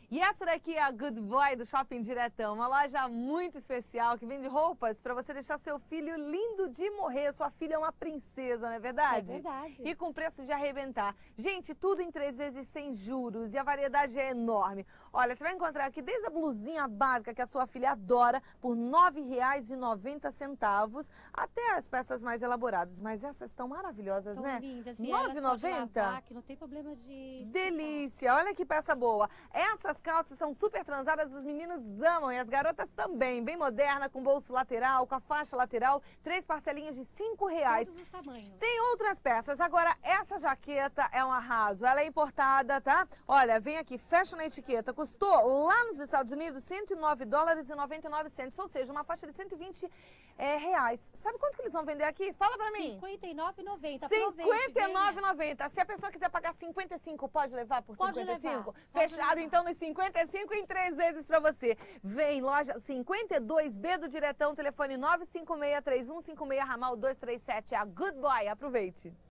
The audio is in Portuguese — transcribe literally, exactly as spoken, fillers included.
E essa daqui é a Good Boy do Shopping Diretão, uma loja muito especial que vende roupas para você deixar seu filho lindo de morrer. Sua filha é uma princesa, não é verdade? É verdade. E com preço de arrebentar. Gente, tudo em três vezes sem juros e a variedade é enorme. Olha, você vai encontrar aqui desde a blusinha básica que a sua filha adora por nove reais e noventa centavos até as peças mais elaboradas. Mas essas estão maravilhosas, Tão né? lindas. nove reais e noventa centavos. Que não tem problema de... Delícia, olha que peça boa. Essas calças são super transadas, os meninos amam e as garotas também. Bem moderna, com bolso lateral, com a faixa lateral, três parcelinhas de cinco reais. Todos os tamanhos. Tem outras peças. Agora, essa jaqueta é um arraso. Ela é importada, tá? Olha, vem aqui, fecha na etiqueta. Custou lá nos Estados Unidos cento e nove dólares e noventa e nove centavos, ou seja, uma faixa de cento e vinte é, reais. Sabe quanto que eles vão vender aqui? Fala pra mim. cinquenta e nove reais e noventa cinquenta centavos. e nove reais e noventa centavos. Se a pessoa quiser pagar cinquenta e cinco, pode levar por Pode cinquenta e cinco? levar, pode Fechado, levar. então, nos cinquenta e cinco em três vezes pra você. Vem, loja cinquenta e dois B do Diretão, telefone nove cinco seis, três um cinco seis, ramal dois três sete. É a Good Boy. Aproveite.